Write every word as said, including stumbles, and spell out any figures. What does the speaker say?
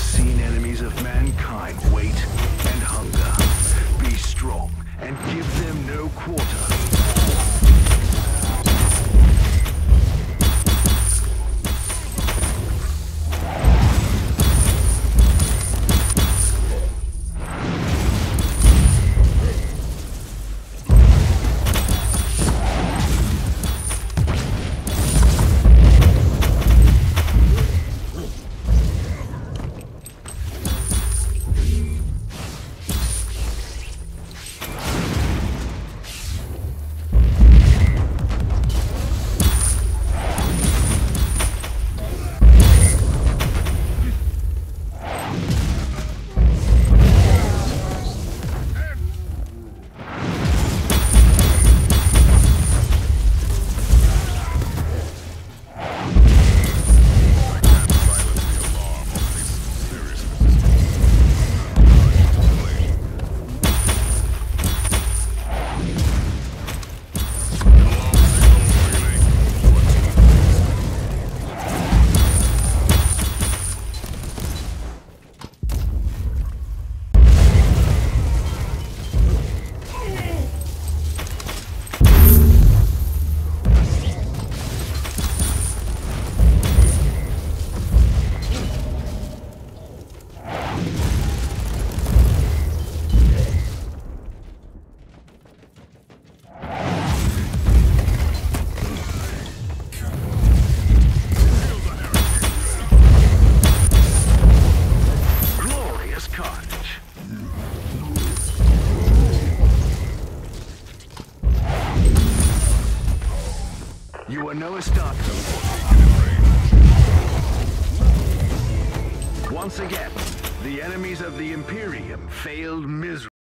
seen enemies of mankind wait and hunger. Be strong and give them no quarter. You are no Astarte. Once again, the enemies of the Imperium failed miserably.